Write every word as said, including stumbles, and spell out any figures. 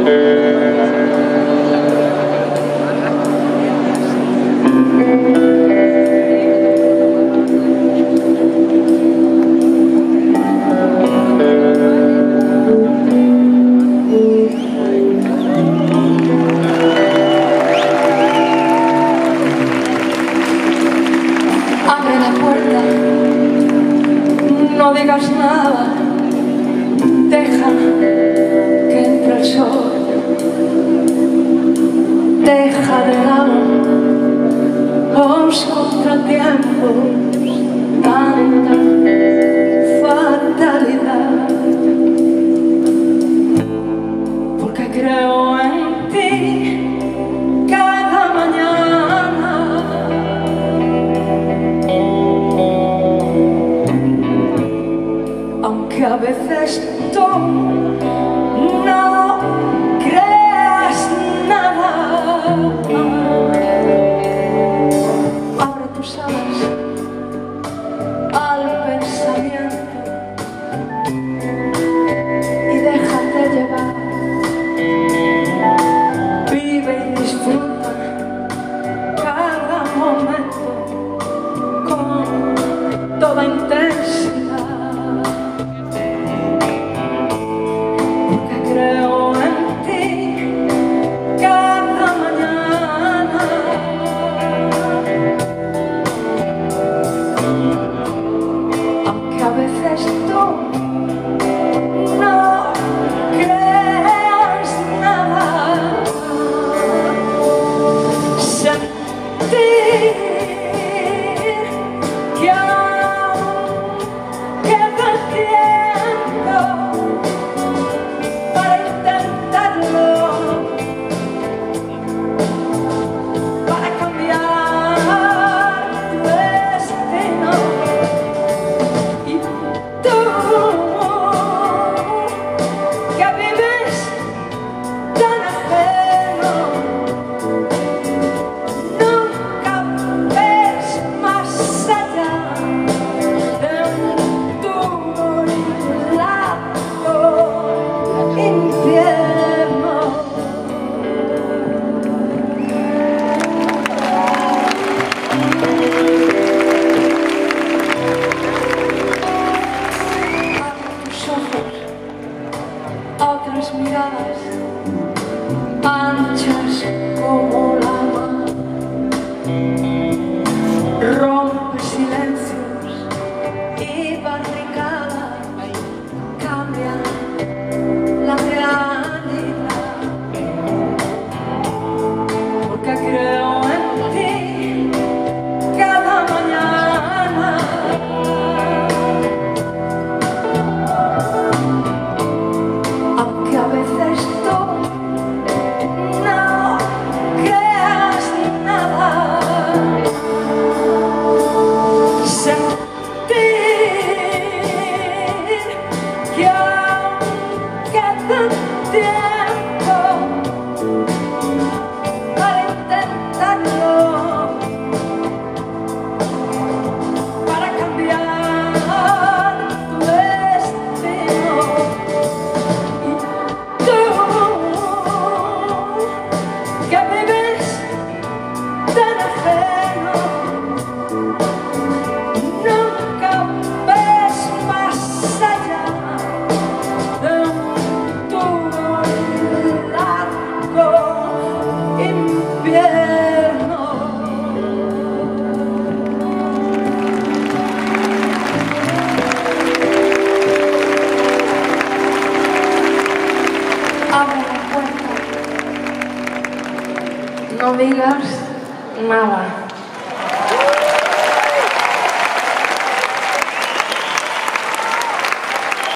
No digas nada, deja que entre el sol, deja de lado los contratiempos, tanta fatalidad, porque creo en ti cada mañana. Aunque a veces tú no creas nada, abre tus alas al pensamiento y déjate llevar. Vive y disfruta cada momento con toda intensidad. Otras miradas anchas como la mar, rompe silencios y barricadas, cambia la realidad, porque creo en ti cada mañana. Aunque a veces tú no creas nada, sentir que aún queda tiempo para intentarlo, para cambiar tu destino. Que vives tan ajeno, nunca ves más allá de un duro y largo invierno. Abre la puerta. No digas nada.